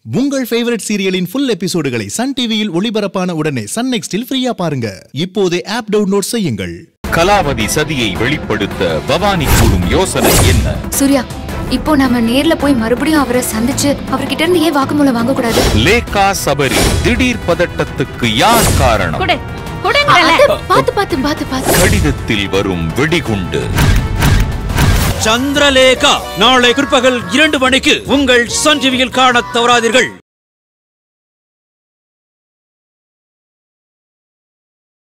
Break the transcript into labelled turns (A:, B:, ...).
A: உங்கள் ஃபேவரட் சீரியலின் ஃபுல் எபிசோடுகளை சன் டிவியில் ஒளிபரப்பான உடனே சன் NXTல் ஃப்ரீயா பாருங்க. இப்போதே ஆப் டவுன்லோட் செய்யுங்கள்.
B: கலாவதி சதியை வெளிப்படுத்த பவானி கூறும் யோசனை என்ன?
C: சூர்யா, இப்போ நாம நேர்ல போய் மறுபடியும் அவரை சந்திச்சு அவர்கிட்ட இருந்து ஏன் வாக்குமூலம் வாங்க கூடாது?
B: லேகா சபரி திடீர் பதட்டத்துக்கு யார் காரணம்? கடிதத்தில் வரும் வெடிகுண்டு.
D: சந்திரலேகா நாளை பிற்பகல் 2 மணிக்கு உங்கள் சன் டிவியில் காணத் தவறாதீர்கள்.